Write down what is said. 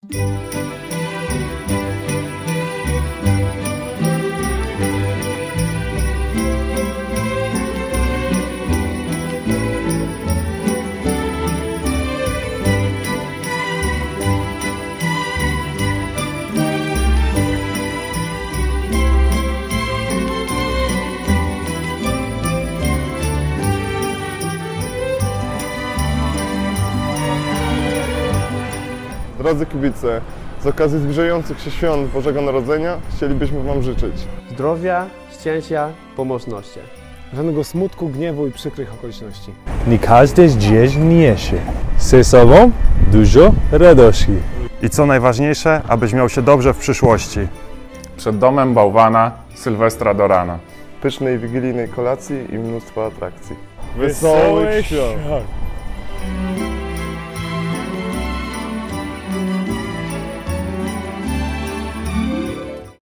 Drodzy kibice, z okazji zbliżających się świąt Bożego Narodzenia chcielibyśmy Wam życzyć zdrowia, szczęścia, pomocności. Żadnego smutku, gniewu i przykrych okoliczności. Nie każdy dzień niesie ze sobą dużo radości. I co najważniejsze, abyś miał się dobrze w przyszłości. Przed domem bałwana, Sylwestra do rana. pysznej wigilijnej kolacji i mnóstwa atrakcji. Wesołych świąt!